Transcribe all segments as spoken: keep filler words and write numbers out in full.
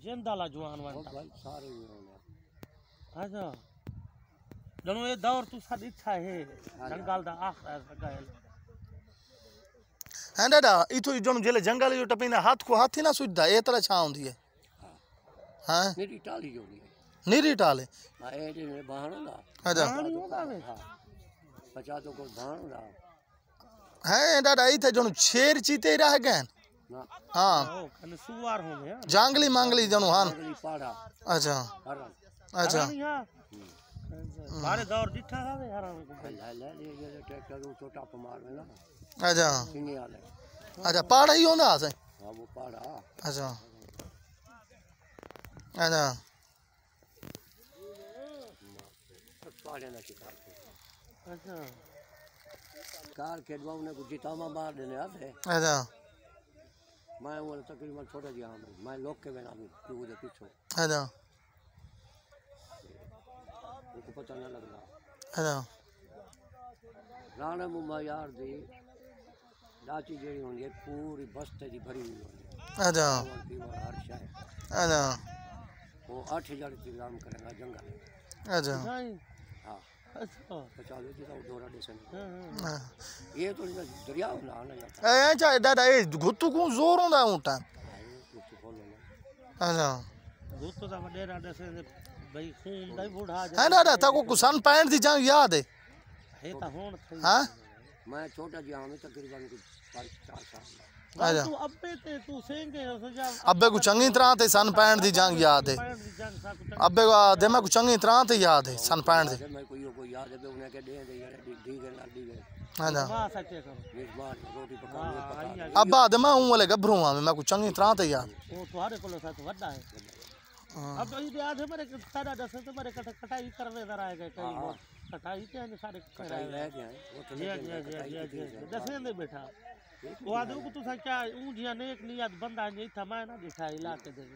जिंदा ला जवान वंटा भाई सारे ही होने अच्छा जनो ये दौर तू सा इच्छा है जंगल दा आखिर गयल है डाडा इथो जनो जेले जंगल जो टपींदा हाथ को हाथी ना सुझदा ए तरह छा होंदी है हां मेरी टाली जो नहीं नीरी टाले हां एडे में बहानो ना अच्छा पानी होगा वे हां पचा तो को बहानो ना है डाडा इथे जनो शेर चीते रह गए ना हां ओ कने सुवार होंगे जांगली मांगली जनो हां अगली पाड़ा अच्छा हरण अच्छा मारे दौर दिठा वे हरण को ले ले ले ये ट्रैक्टर को छोटा पमार में ना अच्छा सीने वाले अच्छा पहाड़ ही होंदा से हां वो पाड़ा अच्छा अच्छा पाड़े ना शिकार अच्छा कार के दवा ने कुछ जितामा मार देने आते अच्छा मैं वो तकरीबन छोटा जी हां मैं लोग के बिना भी तू दे पीछे अच्छा को पता ना लग रहा अच्छा राणा मुंबई यार दी लाची जेड़ी होंदी है पूरी बस्ते दी भरी हुई होंदी अच्छा हर शय अच्छा वो आठ हजार किलोग्राम करेगा जंगल अच्छा नहीं हां अच्छा पचास जी का दौरा देसन हां ये तो दरिया ना ना जाता ए अच्छा डाडा ए गुत्तू को जोर होंदा उटा कुछ बोलो ना अच्छा दूत तो डेरा दसे भाई खून दई बूढ़ा है डाडा ताको को सन पैंठ दी जंग याद है है ता होण थई हां मैं छोटा जी हां तकरीबन कुछ पाँच चार साल अच्छा तू अब्बे ते तू सेंगे सजा अब्बे को चंगी तरह ते सन पैंठ दी जंग याद है अब्बे को देमा को चंगी तरह ते याद है सन पैंठ दी मैं कोई कोई याद है उन्हें के दे दे डी डी के ना डी के अच्छा मां सच्चे करो ये बार रोटी पकाने पका अब्बा देमा हूं वाले गभरू हां मैं को चंगी तरह ते याद वो तुम्हारे कोलो साथ वड्डा है अब तो ये आधे मेरे सारा दस तो मेरे कट कटाई करवे जरा है कई बहुत कटाई के हैं सारे कटाई रह गया वो तो जी जी जी दस ने बैठा वो आदू को तू सा क्या ऊ जिया नेक नियत बंदा नहीं था मैं ना दिखा इलाके दे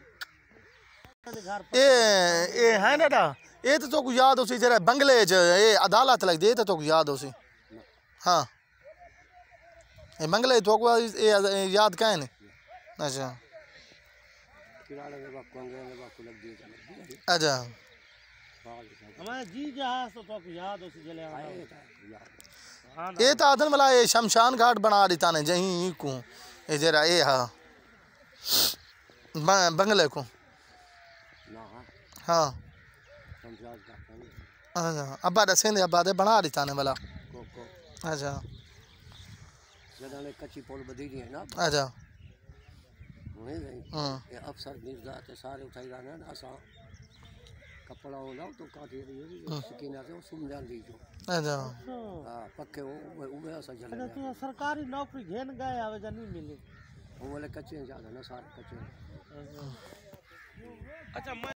ए ए है डाडा ए तो तो को याद उसी जरा बंगले च ए अदालत लग दे तो तो को याद उसी हां ए बंगले तो को ए याद काहे ने अच्छा किराने में बाप कंगे में बाप लग दी अच्छा हमारे जी जहां तो तो याद उसी जले हां ए तो आदन वाला ए शमशान घाट बना देता ने जही को ए जरा ए हां बंगले को ना हां समझा का अच्छा अब्बा दसे ने अब्बा दे बना देता ने वाला को को अच्छा जदा ने कच्ची पोल बदी दी है ना अच्छा नहीं नहीं हां ये अफसर निर्दा ते सारे उठाई जाने ना असा कपड़ा हो ना तो काटी रही है सकीना से वो सुन जान दी जो अच्छा हां पक्के वो वो ऐसा जले तू सरकारी नौकरी घेन गए आवे जा नहीं मिली वो वाले कच्चे ज्यादा ना सारे कच्चे अच्छा